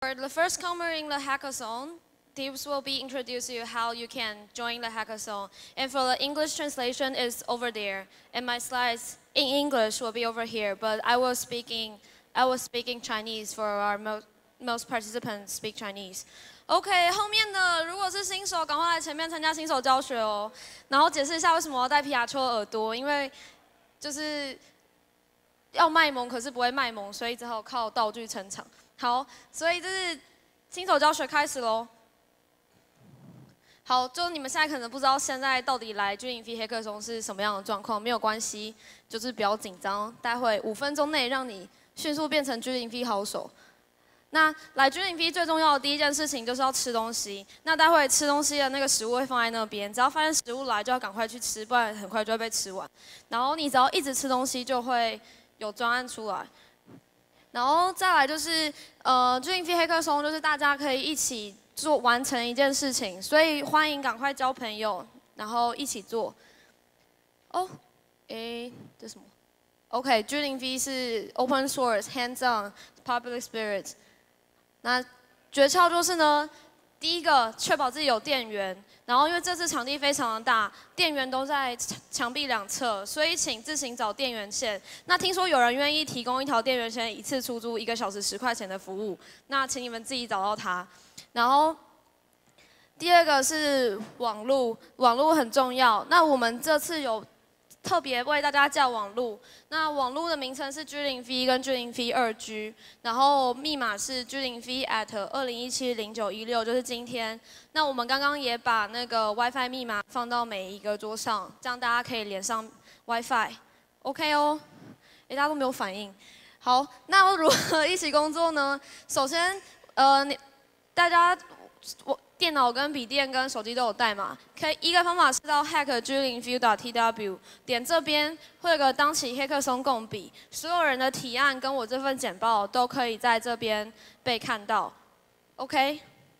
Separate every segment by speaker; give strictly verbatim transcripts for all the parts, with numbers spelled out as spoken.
Speaker 1: For the first comer in the hackathon, tips will be introduced you how you can join the hackathon. And for the English translation is over there. And my slides in English will be over here. But I was speaking, I was speaking Chinese for our most, most participants speak Chinese. OK， 后面的如果是新手，赶快来前面参加新手教学哦。然后解释一下为什么要戴皮卡丘的耳朵，因为就是要卖萌，可是不会卖萌，所以只好靠道具撑场。好，所以这是新手教学开始喽。好，就你们现在可能不知道现在到底来 G 零 V 黑客松是什么样的状况，没有关系，就是不要紧张，待会五分钟内让你迅速变成 G 零 V 好手。那来 G 零 V 最重要的第一件事情就是要吃东西。那待会吃东西的那个食物会放在那边，只要发现食物来就要赶快去吃，不然很快就会被吃完。然后你只要一直吃东西，就会有专案出来。然后再来就是呃 G 零 V 黑客松，就是大家可以一起做完成一件事情，所以欢迎赶快交朋友，然后一起做。哦，诶，这什么 ？OK，G 零 V 是 Open Source Hands On Public Spirit。那诀窍就是呢，第一个确保自己有电源，然后因为这次场地非常的大，电源都在墙壁两侧，所以请自行找电源线。那听说有人愿意提供一条电源线，一次出租一个小时十块钱的服务，那请你们自己找到它。然后第二个是网路，网路很重要。那我们这次有特别为大家叫网路，那网路的名称是 G 零 V 跟 G 零 V 二 G， 然后密码是 G 零 V at 二零一七零九一六，就是今天。那我们刚刚也把那个 WiFi 密码放到每一个桌上，这样大家可以连上 WiFi。OK 哦，哎，大家都没有反应。好，那要如何一起工作呢？首先，呃，你大家我。电脑跟笔电跟手机都有带嘛？可以一个方法是到 hack G 零 V 点 T W 点这边会有个当期黑客松共笔，所有人的提案跟我这份简报都可以在这边被看到。OK？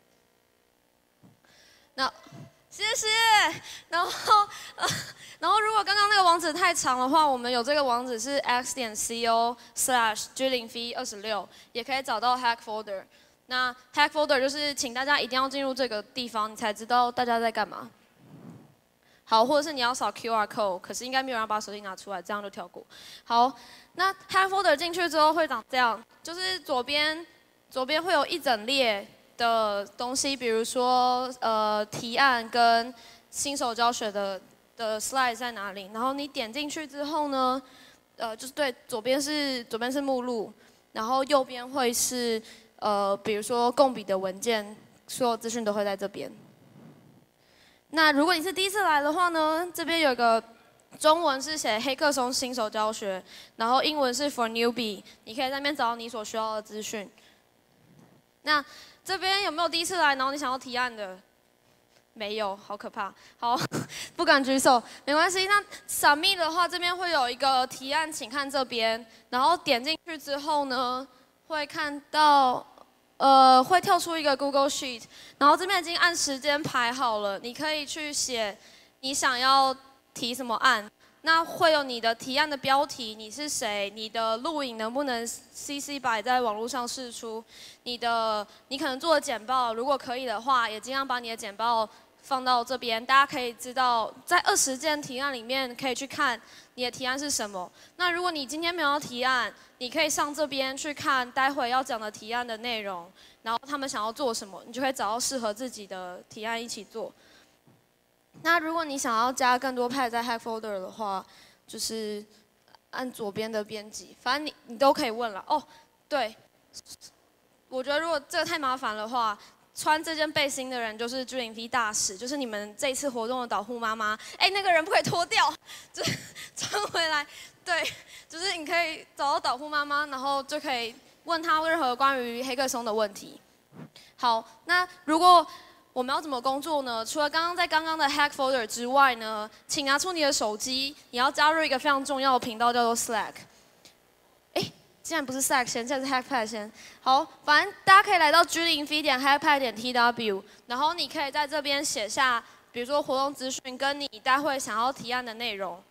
Speaker 1: 那谢谢。然后呃，然后如果刚刚那个网址太长的话，我们有这个网址是 x 点 co slash G 零 V 二十六，也可以找到 hack folder。那 hack folder 就是请大家一定要进入这个地方，你才知道大家在干嘛。好，或者是你要扫 Q R code， 可是应该没有人把手机拿出来，这样就跳过。好，那 hack folder 进去之后会长这样，就是左边左边会有一整列的东西，比如说呃提案跟新手教学的的 slide 在哪里，然后你点进去之后呢，呃就是对，左边是左边是目录，然后右边会是。呃，比如说共笔的文件，所有资讯都会在这边。那如果你是第一次来的话呢，这边有一个中文是写黑客松新手教学，然后英文是 for newbie， 你可以在那边找到你所需要的资讯。那这边有没有第一次来，然后你想要提案的？没有，好可怕。好，不敢举手，没关系。那 submit 的话，这边会有一个提案，请看这边，然后点进去之后呢？会看到，呃，会跳出一个 Google Sheet， 然后这边已经按时间排好了，你可以去写你想要提什么案，那会有你的提案的标题，你是谁，你的录影能不能 C C 摆在网络上释出，你的你可能做的简报，如果可以的话，也尽量把你的简报放到这边，大家可以知道，在二十件提案里面可以去看你的提案是什么。那如果你今天没有提案，你可以上这边去看待会要讲的提案的内容，然后他们想要做什么，你就会找到适合自己的提案一起做。那如果你想要加更多 pad 在 hack folder 的话，就是按左边的编辑，反正你你都可以问了。哦，对，我觉得如果这个太麻烦的话，穿这件背心的人就是 G 零 V 大使，就是你们这一次活动的导护妈妈。哎，那个人不可以脱掉，就穿回来。对，就是你可以找到导护妈妈，然后就可以问她任何关于黑客松的问题。好，那如果我们要怎么工作呢？除了刚刚在刚刚的 hack folder 之外呢，请拿出你的手机，你要加入一个非常重要的频道，叫做 Slack。哎，竟然不是 Slack 先，现在是 Hackpad 先。好，反正大家可以来到 G 零 V 点 hackpad 点 T W， 然后你可以在这边写下，比如说活动资讯跟你待会想要提案的内容。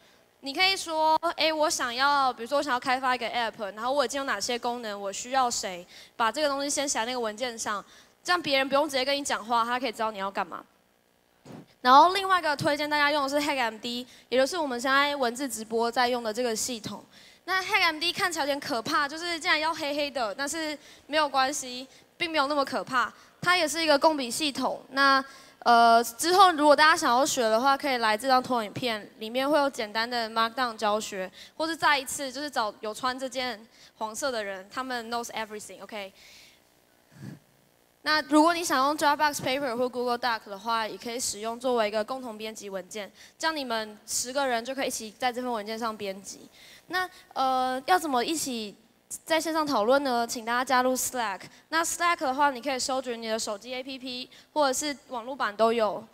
Speaker 1: 你可以说，哎，我想要，比如说我想要开发一个 app，然后我已经有哪些功能，我需要谁，把这个东西先写在那个文件上，这样别人不用直接跟你讲话，他可以知道你要干嘛。然后另外一个推荐大家用的是 HackMD， 也就是我们现在文字直播在用的这个系统。那 HackMD 看起来有点可怕，就是竟然要黑黑的，但是没有关系，并没有那么可怕。它也是一个共笔系统。那呃之后如果大家想要学的话，可以来这张投影片，里面会有简单的 Markdown 教学，或是再一次就是找有穿这件黄色的人，他们 knows everything，OK？、Okay？ 那如果你想用 Dropbox Paper 或 Google Doc 的话，也可以使用作为一个共同编辑文件，这样你们十个人就可以一起在这份文件上编辑。那呃，要怎么一起在线上讨论呢？请大家加入 Slack。那 Slack 的话，你可以搜寻你的手机 A P P 或者是网络版都有。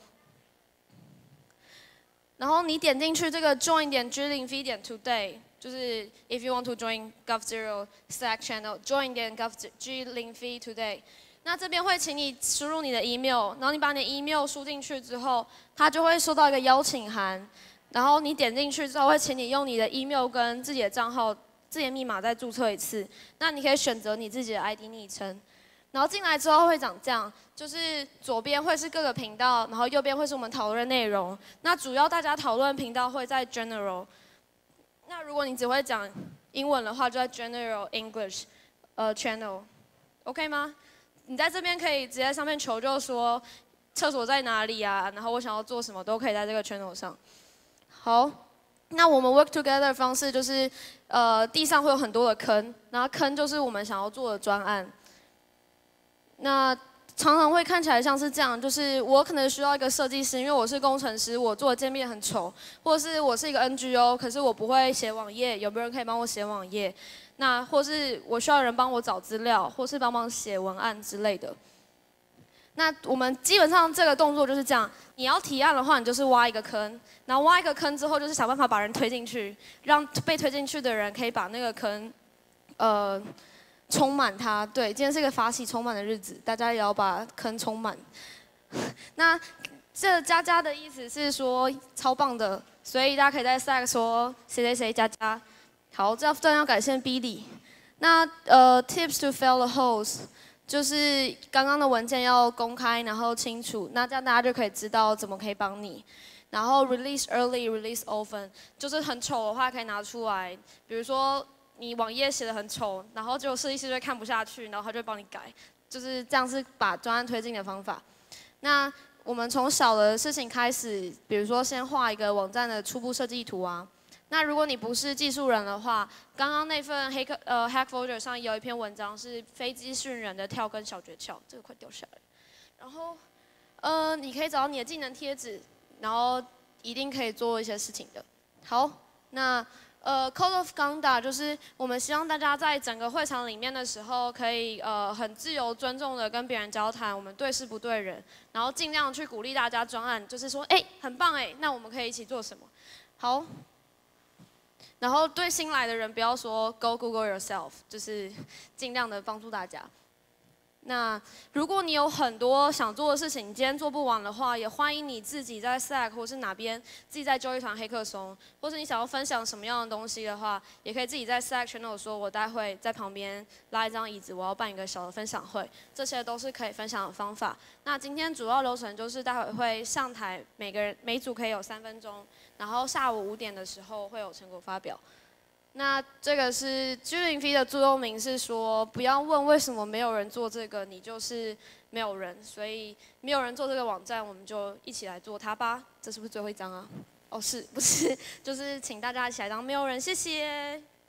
Speaker 1: 然后你点进去这个 join 点 G 零 V 点 today， 就是 if you want to join GovZero Slack channel，join 点 G 零 V today。那这边会请你输入你的 email， 然后你把你的 email 输进去之后，它就会收到一个邀请函，然后你点进去之后会请你用你的 email 跟自己的账号、自己的密码再注册一次。那你可以选择你自己的 I D 昵称，然后进来之后会长这样，就是左边会是各个频道，然后右边会是我们讨论内容。那主要大家讨论频道会在 General， 那如果你只会讲英文的话，就在 General English 呃 Channel，OK 吗？你在这边可以直接上面求救说厕所在哪里啊，然后我想要做什么都可以在这个 channel 上。好，那我们 work together 的方式就是，呃，地上会有很多的坑，然后坑就是我们想要做的专案。那常常会看起来像是这样，就是我可能需要一个设计师，因为我是工程师，我做的界面很丑，或者是我是一个 N G O， 可是我不会写网页，有没有人可以帮我写网页？那或是我需要人帮我找资料，或是帮忙写文案之类的。那我们基本上这个动作就是这样，你要提案的话，你就是挖一个坑，然后挖一个坑之后，就是想办法把人推进去，让被推进去的人可以把那个坑，呃，充满它。对，今天是一个法喜充满的日子，大家也要把坑充满。那这加加的意思是说超棒的，所以大家可以在 Slack 说谁谁谁加加。好，这这要感谢 Billy。那呃 ，tips to fill the holes， 就是刚刚的文件要公开，然后清楚，那这样大家就可以知道怎么可以帮你。然后 release early, release often， 就是很丑的话可以拿出来，比如说你网页写的很丑，然后结果设计师就会看不下去，然后他就会帮你改，就是这样是把专案推进的方法。那我们从小的事情开始，比如说先画一个网站的初步设计图啊。那如果你不是技术人的话，刚刚那份黑客呃 HackFolder 上有一篇文章是飞机训人的跳跟小诀窍，这个快掉下来。然后呃，你可以找到你的技能贴纸，然后一定可以做一些事情的。好，那呃 Code of Conduct 就是我们希望大家在整个会场里面的时候，可以呃很自由尊重的跟别人交谈，我们对事不对人，然后尽量去鼓励大家专案，就是说哎很棒哎，那我们可以一起做什么？好。然后对新来的人不要说 Go Google yourself， 就是尽量的帮助大家。那如果你有很多想做的事情，你今天做不完的话，也欢迎你自己在 Slack 或是哪边自己在揪一团黑客松，或是你想要分享什么样的东西的话，也可以自己在 Slack channel 说，我待会在旁边拉一张椅子，我要办一个小的分享会，这些都是可以分享的方法。那今天主要流程就是待会会上台，每个人每组可以有三分钟，然后下午五点的时候会有成果发表。那这个是 G 零 V 的座右铭是说，不要问为什么没有人做这个，你就是没有人。所以没有人做这个网站，我们就一起来做它吧。这是不是最后一张啊？哦，是不是？就是请大家一起来当没有人，谢谢。